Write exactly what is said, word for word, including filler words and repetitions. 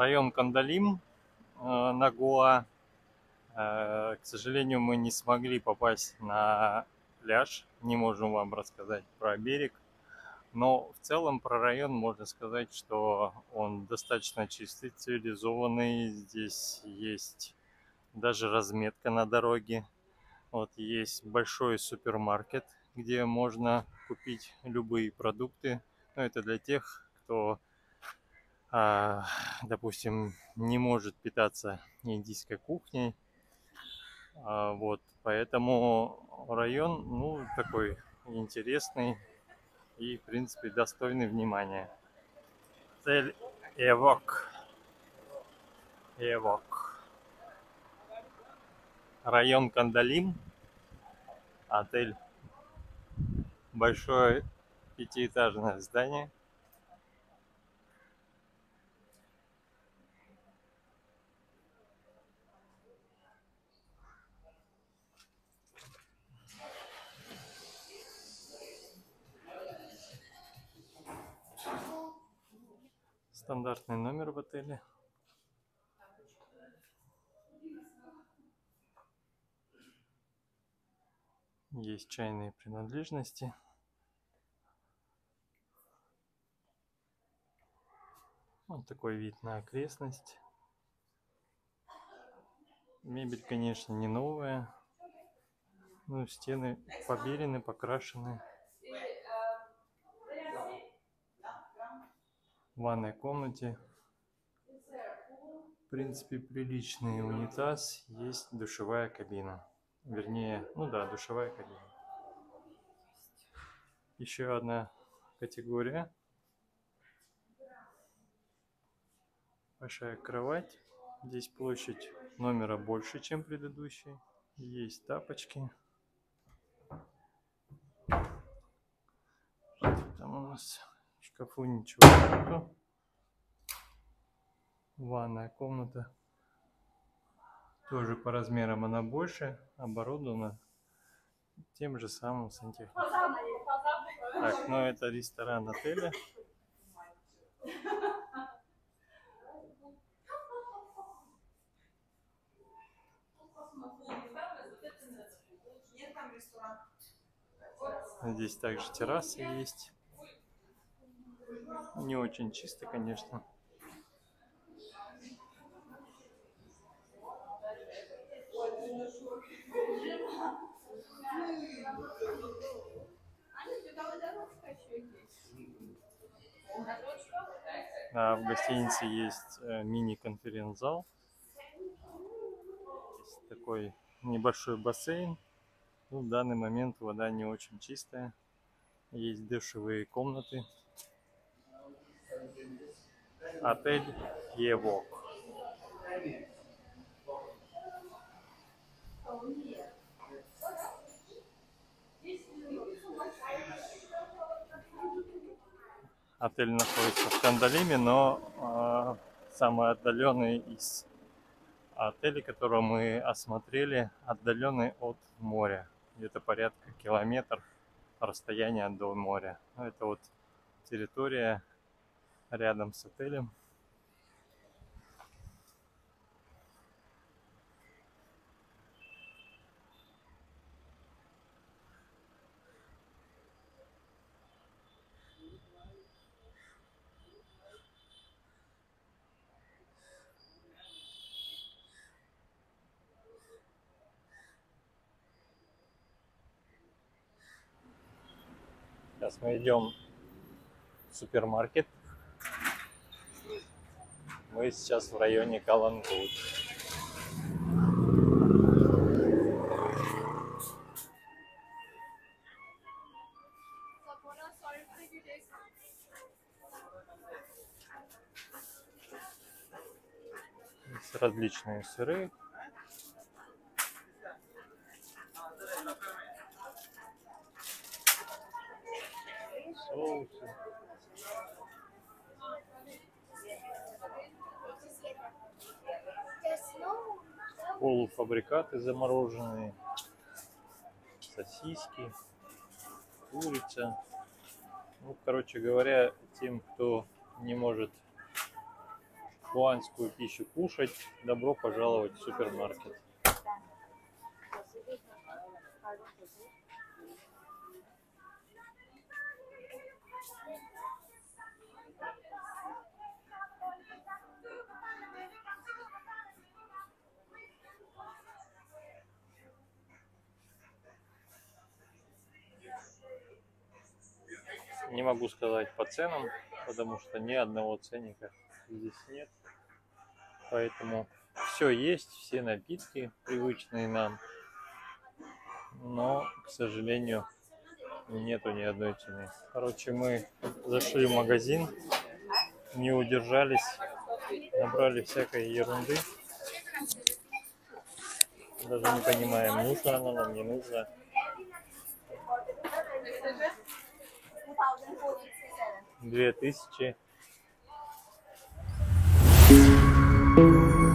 Район Кандалим, э, на Гоа. Э, К сожалению, мы не смогли попасть на пляж, не можем вам рассказать про берег. Но в целом про район можно сказать, что он достаточно чистый, цивилизованный. Здесь есть даже разметка на дороге. Вот есть большой супермаркет, где можно купить любые продукты. Но это для тех, кто, а, допустим, не может питаться индийской кухней. А, вот, поэтому район, ну, такой интересный и, в принципе, достойный внимания. Отель Эвок. Эвок. Район Кандалим. Отель. Большое пятиэтажное здание. Стандартный номер в отеле. Есть чайные принадлежности. Вот такой вид на окрестность. Мебель, конечно, не новая. Ну, стены побелены, покрашены. В ванной комнате, в принципе, приличный унитаз. Есть душевая кабина. Вернее, ну да, душевая кабина. Еще одна категория. Большая кровать. Здесь площадь номера больше, чем предыдущий. Есть тапочки. Там у нас в шкафу ничего нету. Ванная комната. Тоже по размерам она больше. Оборудована тем же самым сантехникой. Так, ну это ресторан отеля. Здесь также терраса есть. Не очень чисто, конечно. А в гостинице есть э, мини-конференц-зал. Есть такой небольшой бассейн. Ну, в данный момент вода не очень чистая. Есть душевые комнаты. Отель Евок. Отель находится в Кандалиме, но э, самый отдаленный из отелей, которые мы осмотрели, отдаленный от моря. Где-то порядка километр расстояния до моря. Это вот территория рядом с отелем. Сейчас мы идем в супермаркет. Мы сейчас в районе Калангут. Есть различные сыры. Соусы. Полуфабрикаты замороженные. Сосиски. Курица. Ну, короче говоря, тем, кто не может хуанскую пищу кушать, добро пожаловать в супермаркет. Не могу сказать по ценам, потому что ни одного ценника здесь нет. Поэтому все есть, все напитки привычные нам. Но, к сожалению, нету ни одной цены. Короче, мы зашли в магазин, не удержались, набрали всякой ерунды. Даже не понимаем, нужно она нам, не нужно. Две тысячи.